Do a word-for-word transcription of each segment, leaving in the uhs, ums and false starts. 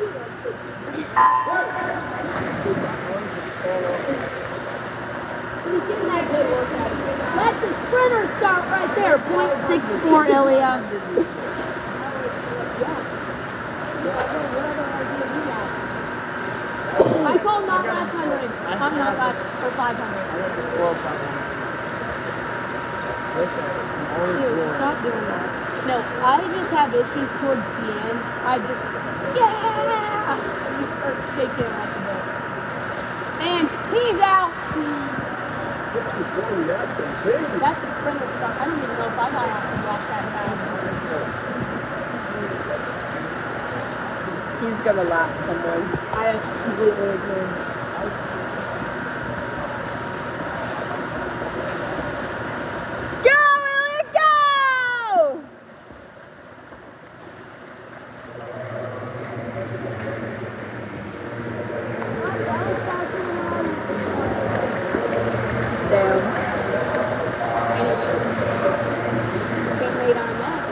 Let the sprinter start right there. point six four, Ilya. I call not last hundred. I'm not last for five hundred. Ew, stop doing that. No, I just have issues towards the end. I just, yeah! I just start shaking it like a bit. And he's out. That's a sprinter stuff. I don't even know if I got out and walk that fast. He's gonna lap someone. I completely agree. Go, Ilya, go! Damn. Anyways, can't wait on that.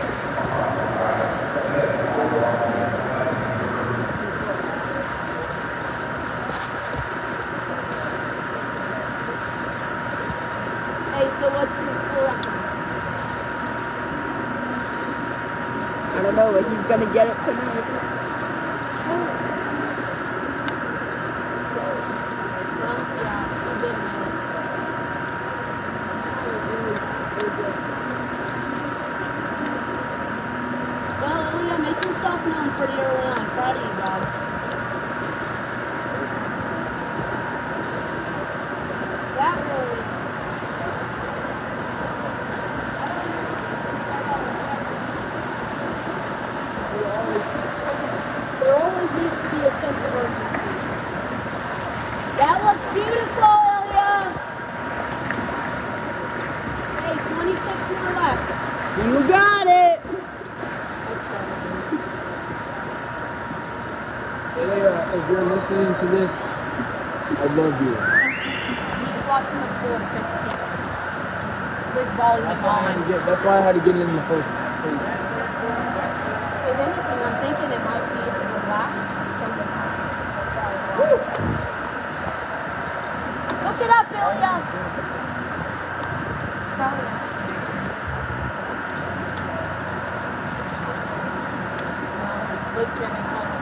Hey, so what's the school record? I don't know, but he's gonna get it tonight. Oh. Well, yeah, he didn't know. Well, Ilya, make yourself known pretty early on. Proud of you, dog. That way. There always needs to be a sense of urgency. That looks beautiful, Ilya. Hey, twenty-six more laps. You got it! That's so nice. Ilya, if you're listening to this, I love you. He's watching the full fifteen minutes. With volume That's why I had to on. get. That's why I had to get it in the first. If anything, I'm thinking it might be the last chunk of time. Look it up, Ilya. Probably. Well, at least you're making almost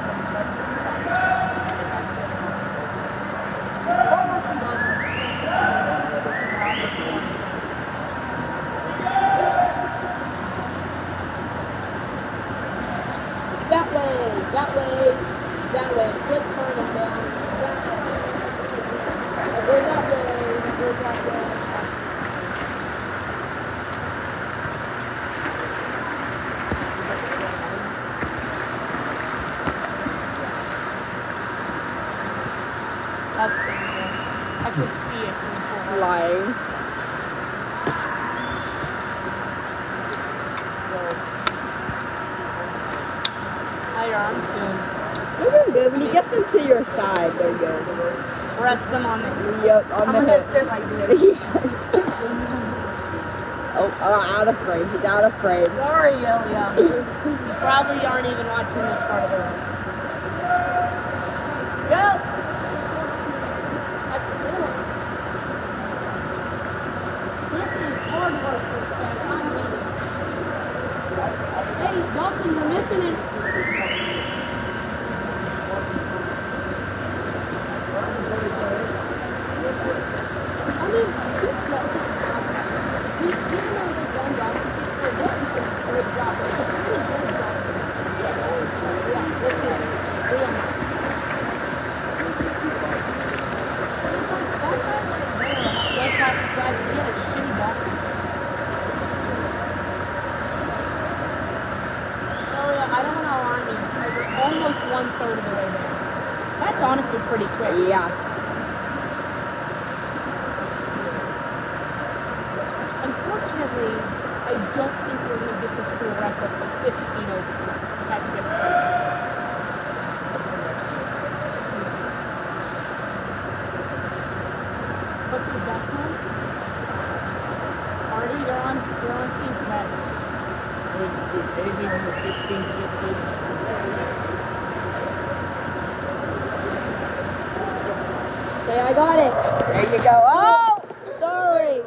that way, that way, that way. Flip turn them down. That way. Go that way, go that way. That's dangerous. I could see it from the corner. Lying. How your arms doing? They're doing good. When you get them to your side, they're good. Rest them on the. Yep, on I'm the gonna hip. sit like this. Oh, oh, out of frame. He's out of frame. Sorry, Ilya. You probably aren't even watching this part of the race. Go! That's cool. This is hard work for this guy. It's not easy. Hey, Dalton, you're missing it. I mean, we do know this one guy who did for this is a great job. It's a pretty good job. Yeah, which is real nice. It's like that guy right there, way past the flags, he had a shitty bathroom. Oh yeah, I don't want to alarm you. We're almost one third of the way there. That's honestly pretty quick. Yeah. Unfortunately, I don't think we're going to get the school record for fifteen oh four at this rate. What's the best one? Artie, you're on, you're on scene for that. Anything under fifteen fifteen. Okay, I got it. There you go. Oh! Sorry.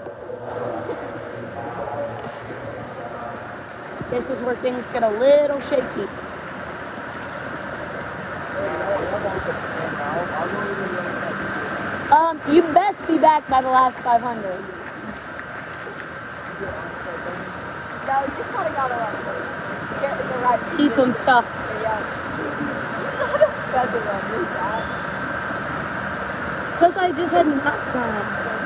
This is where things get a little shaky. Um, you best be back by the last five hundred. No, you just kind of gotta like get in the right Keep them position. tucked. Yeah. Feather on this guy. Because I just had nap time.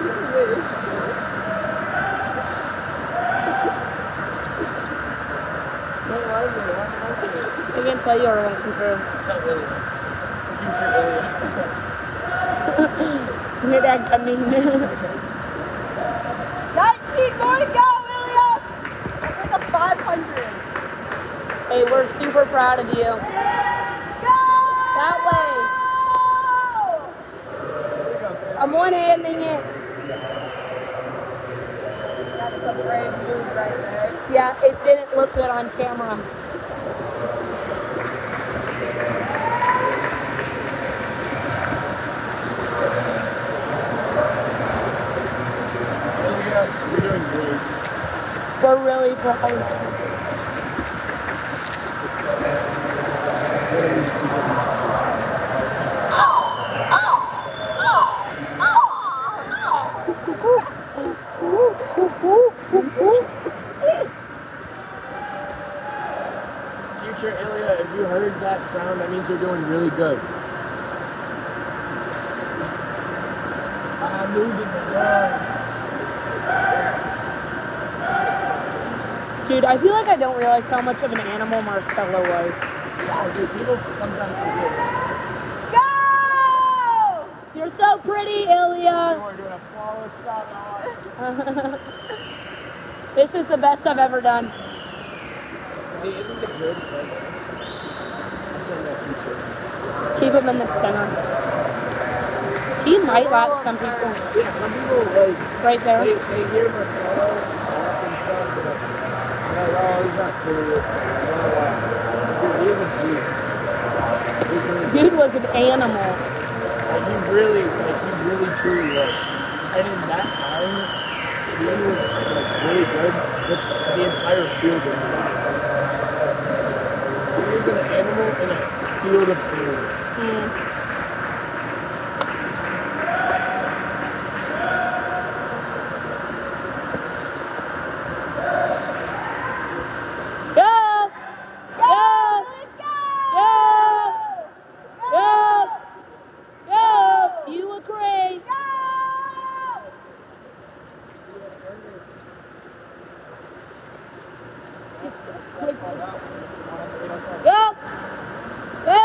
What was it? What was it? I can't tell you or it won't come true. It's not really. Future Ilya. Mid-act, I mean. nineteen more to go, Ilya! That's like a five hundred. Hey, we're super proud of you. Go! That way. I'm one-handing it. That's a brave move right there. Yeah, it didn't look good on camera. You're doing great. We're really proud. What are your secret messages? Future Ilya, if you heard that sound, that means you're doing really good. I'm losing the run. Dude, I feel like I don't realize how much of an animal Marcelo was. Yeah, dude, people sometimes forget. Go! You're so pretty, You Ilya. are doing a flawless job now. This is the best I've ever done. See, isn't it good segments? I'm talking about future. Keep him in the center. He might lap some people. Yeah, some people like Right there. they, they hear Marcelo talk and stuff, but like, they're like, oh, he's not serious. Like, I don't know why. Dude, he was a G. He was really Dude was an animal. Like he really, like he really truly was. And in that time, he was like really good, but the entire field was really good. He was an animal in a field of animals. Mm. Go! Go! Go! Go! Go! You look great. He's quick to... Go! Go!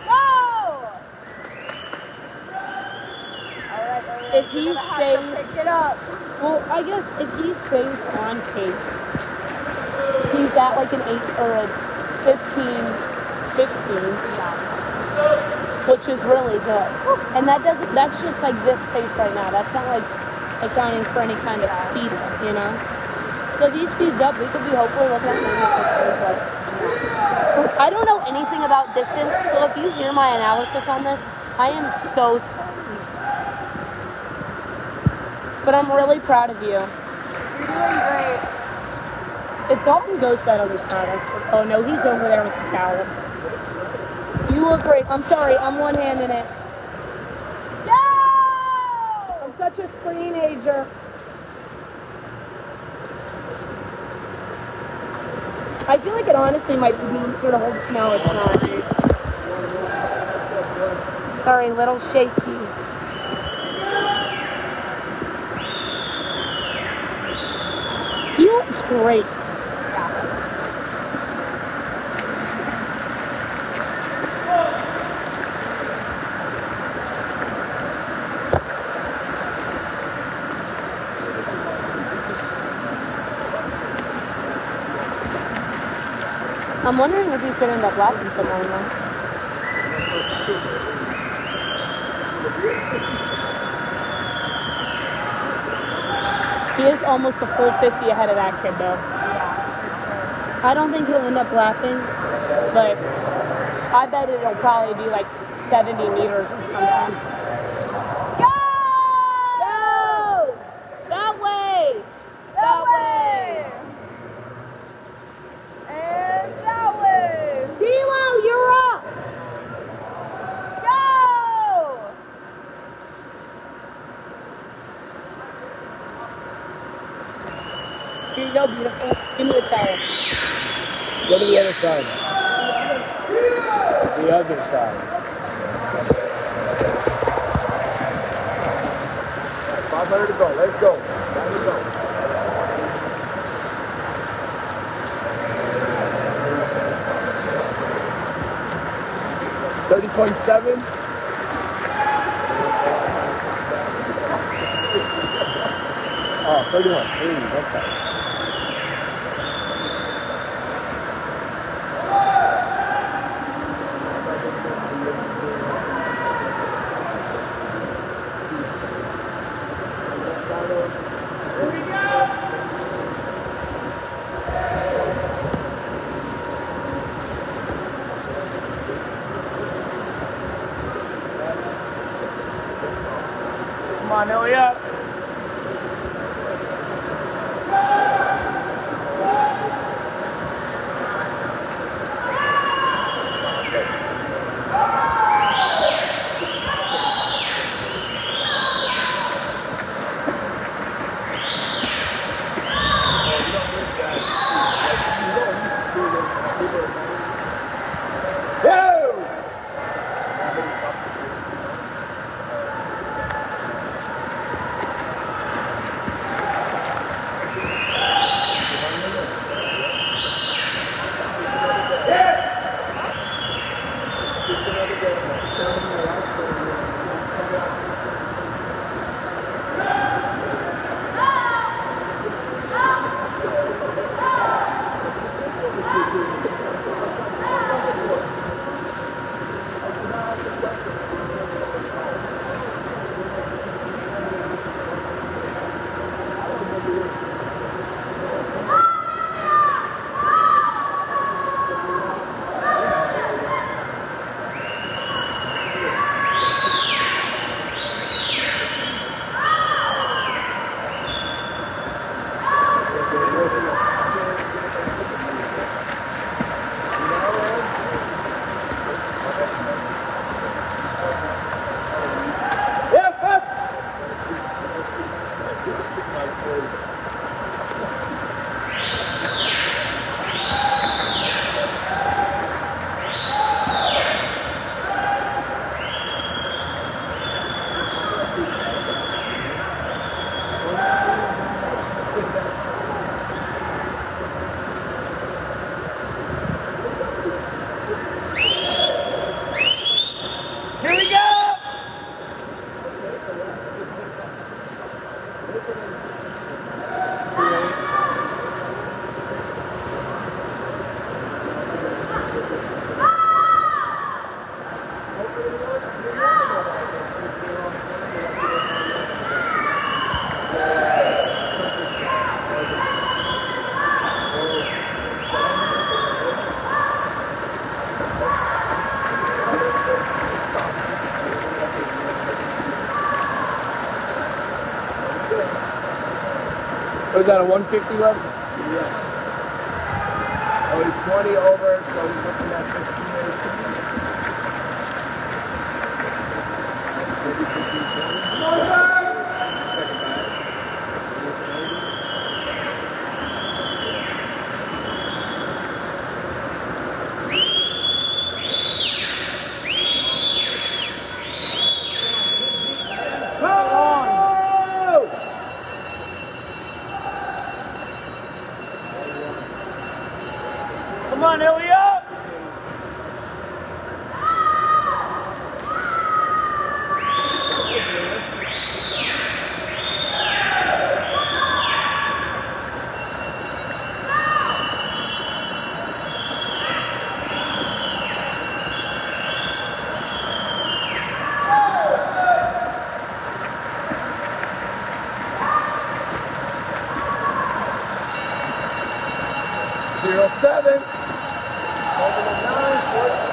If he stays, Pick it up. well, I guess if he stays on pace, he's at like an eight or a fifteen, fifteen, which is really good. And that doesn't, that's just like this pace right now. That's not like accounting for any kind of speed, you know? So if he speeds up, we could be hopefully looking at maybe a picture, but I don't know anything about distance, so if you hear my analysis on this, I am so sorry. But I'm really proud of you. You're doing great. If Dalton goes to that other side, I swear. Oh no, he's over there with the towel. You look great. I'm sorry, I'm one-handing it. Go! I'm such a screen-ager. I feel like it honestly might be easier to hold. No, it's not. Sorry, little shaky. He looks great. I'm wondering if he's going to end up lapping someone though. He is almost a full fifty ahead of that kid though. Yeah, I don't think he'll end up lapping, but I bet it'll probably be like seventy meters or something. Go! beautiful. Give me the towel. Go to the other side. The other side. five hundred to go. Let's go. Time to go. thirty point seven. Oh, thirty-one. thirty, okay. Here we go! Come on, Ellie up. Was that a one fifty left? Yeah. Oh, he's twenty over, so he's looking at fifteen. Maybe fifteen, twenty. Second back. Come on, Elliot! Zero seven. Over the nine,